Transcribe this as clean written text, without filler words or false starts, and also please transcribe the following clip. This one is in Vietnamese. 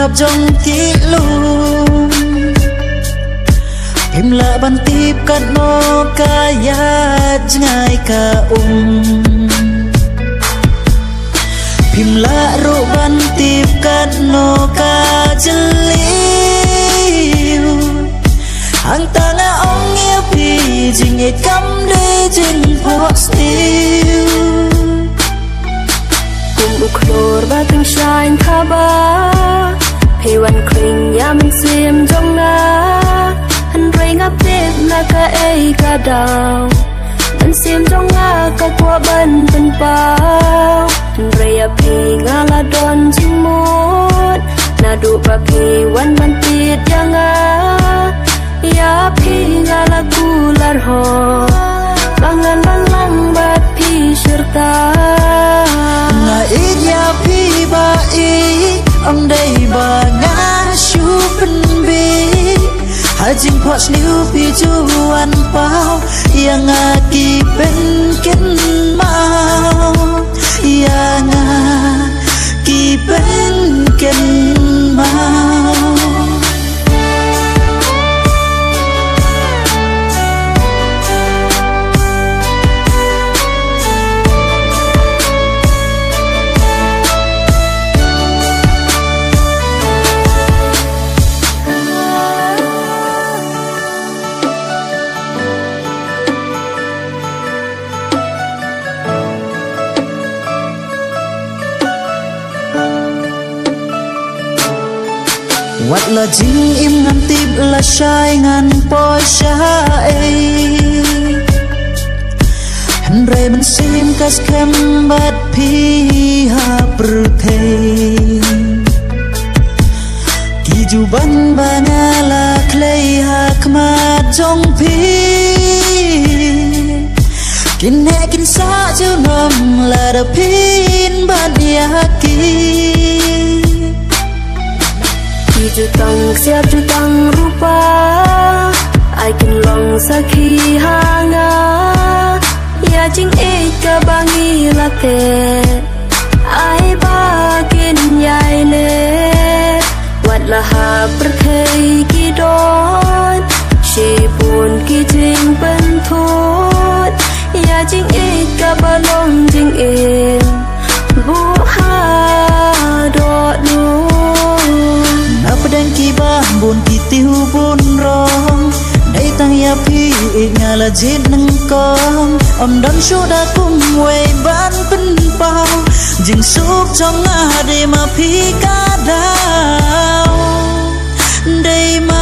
thập trong kỹ luôn phim lạ ban tiếp cắt mô ca ya ngay cả phim lạ ru ban tiếp cắt mô ca chân liu hàng ta ngã ông nghe vì chỉ nghe cắm đi trên postil cùng buộc lột ba từng shine tha ba thìวันครึ่งยามเสียมจงนาหันเรงอับเด็บนาคาเอกาดาวมันเสียมจงงากะกัวบันเป็นเปล่าหันเรียพีงาลาดอนจิงหมดนาดูปะพีวันมันติดยังงายาพีงาลากูลาร์หอบางงานบางลังบัดพีชิรตานาอีกยาพีบาอีông đây bà ngã chú phân bì hai chinh phật níu phi chú ăn bao yang ngà kỳ bên kết mau yang ngà kỳ bên kết mau Wat là chính im ngăn tiếp là sai ngăn bôi sai Hắn rê mình xem các kem bát pi ha pruthe Ki ju ban bana la clay ha kma jong pi Kin he kin sa ju nom la da pin ban ya ki Ju tang siap ju tang rupa ai kin long sakhi hanga ya jing e ka bangi late ai ba kin yai le wat la ha perthei ki don she pun ki jing ban thot ya jing e ka balong jing e bu ha do nu Padang kiba bun kitiu bun rong Day tang ya pi nga la jit nang kong Om dan sudah kum way ban pen pao Jing suk trong nga de ma pi ka dao Day ma